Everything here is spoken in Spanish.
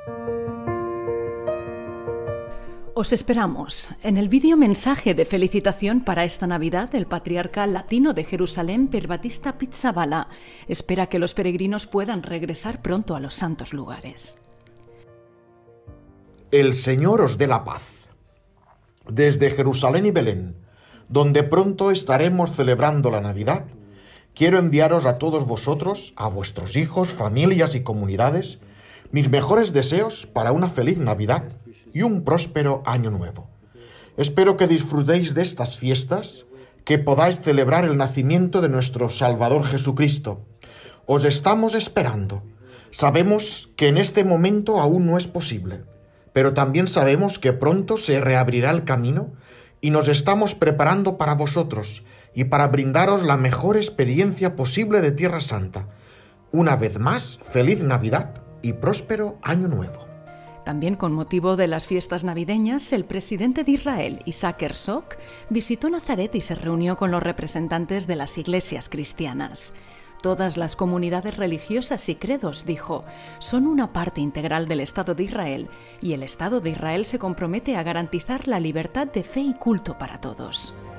Os esperamos. En el vídeo mensaje de felicitación para esta Navidad, el patriarca latino de Jerusalén, Per Batista Pizzaballa, espera que los peregrinos puedan regresar pronto a los santos lugares. El Señor os dé la paz. Desde Jerusalén y Belén, donde pronto estaremos celebrando la Navidad, quiero enviaros a todos vosotros, a vuestros hijos, familias y comunidades, mis mejores deseos para una feliz Navidad y un próspero Año Nuevo. Espero que disfrutéis de estas fiestas, que podáis celebrar el nacimiento de nuestro Salvador Jesucristo. Os estamos esperando. Sabemos que en este momento aún no es posible, pero también sabemos que pronto se reabrirá el camino y nos estamos preparando para vosotros y para brindaros la mejor experiencia posible de Tierra Santa. Una vez más, feliz Navidad y próspero Año Nuevo. También con motivo de las fiestas navideñas, el presidente de Israel, Isaac Herzog, visitó Nazaret y se reunió con los representantes de las iglesias cristianas. Todas las comunidades religiosas y credos, dijo, son una parte integral del Estado de Israel y el Estado de Israel se compromete a garantizar la libertad de fe y culto para todos.